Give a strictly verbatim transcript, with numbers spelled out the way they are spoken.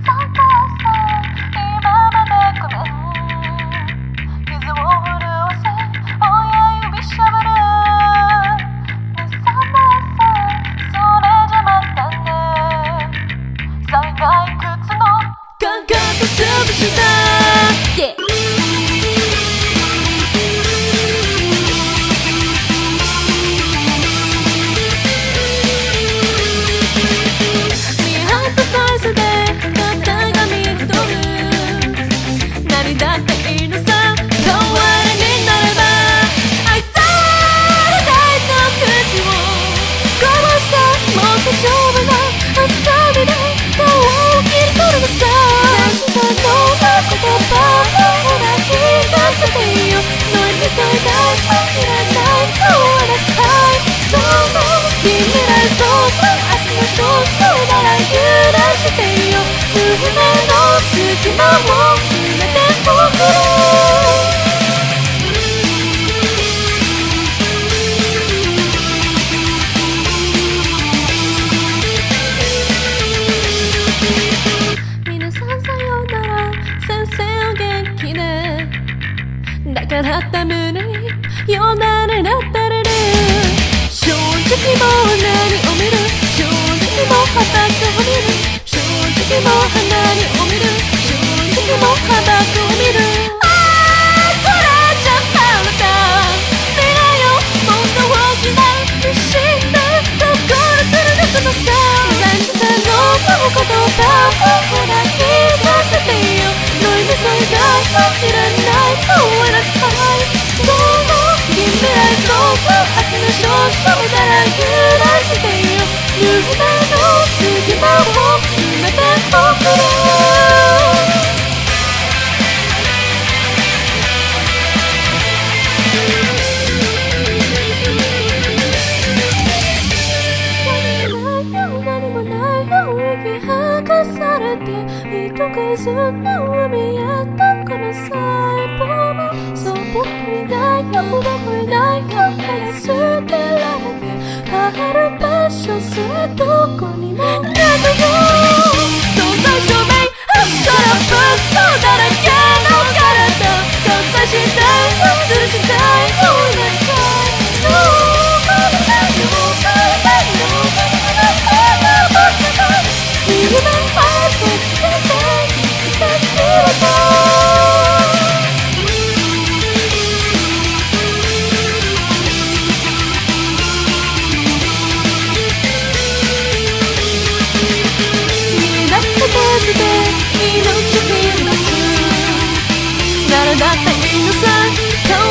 だからった胸によだれだったれる正直もう何を見る正直もう裸を見る正直もう花にを見る正直もう裸を見るあーこれじゃあなた願いをもっと大きな不審なところするのこのさ何時さんの言葉をほら聞かせてよノイズそれがいらない終わらないそう近未来そうそう明日の少々なら揺らしてよ夢の隙間を埋めておくれ何もないよ息吐かされて糸数の海やったこの細胞もそう僕いないよ僕いないよ早捨てられて帰る場所すらどこにもないのよそう最初目あったら物騒だらけの体交差したいするしたいもうなさいどうかないどうかないどうかない夢はそっちでさっきは見えなくて数で命を切り出す誰だっていいのさ